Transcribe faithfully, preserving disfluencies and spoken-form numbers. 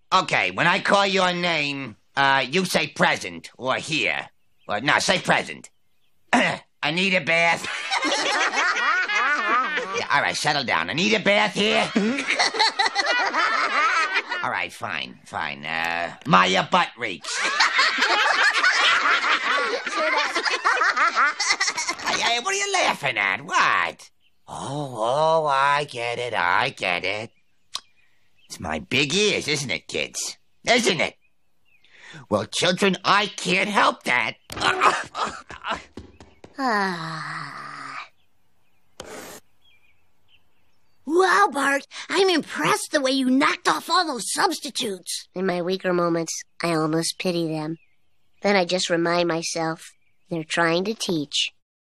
Okay, when I call your name, uh, you say present or here. Or, no, say present. I need a bath. Yeah, all right, settle down. I need a bath here. All right, fine, fine. Uh, my uh, butt reeks. Hey, hey, what are you laughing at? What? Oh, oh, I get it, I get it. It's my big ears, isn't it, kids? Isn't it? Well, children, I can't help that. Wow, Bart, I'm impressed the way you knocked off all those substitutes. In my weaker moments, I almost pity them. Then I just remind myself they're trying to teach.